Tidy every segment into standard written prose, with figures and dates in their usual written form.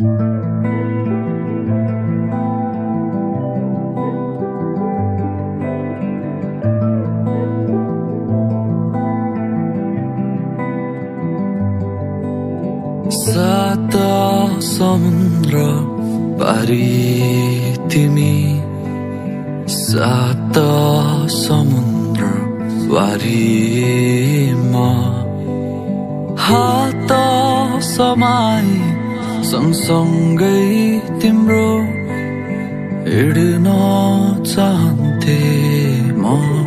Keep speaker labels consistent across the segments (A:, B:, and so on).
A: सात समुद्र पारी तिमी, सात समुद्र पारीमा हात समाई सँगसँगै तिम्रो हिँड्न चाहन्थे म।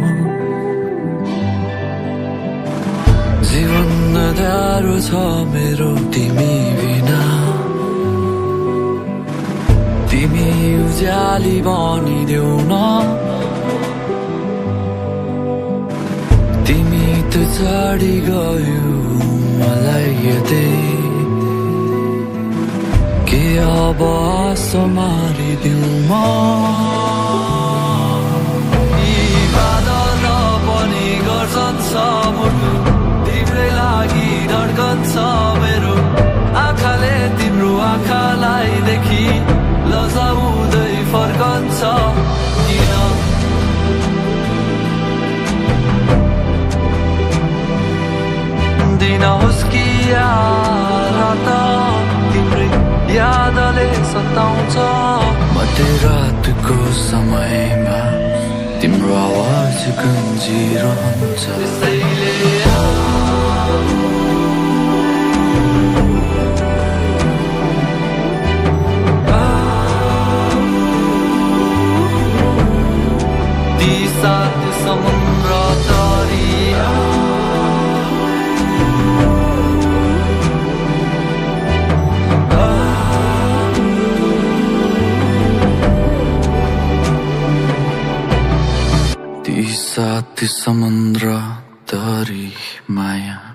A: जीवन अँध्यारो छ मेरो तिमी बिना, तिमी उज्याली बनिदेऊ न। तिमी त चढी गयो मलाई यतै, के अब सम्हालिदेऊ म। यी बादल पनि गर्छन् समुद्र, तिम्रै लागि धड्कन्छ मेरो। आँखाले तिम्रो आँखालाई देखी लजाउँदै फर्कन्छ किन। दिनहोस् कि रात तिम्रै यादले सताउँछ। मध्यरातको समयमा तिम्रो आवाज गुन्जिरहन्छ। त्यसैले ती सात समुद्र तरिया, ती सात समुद्र तरी माया।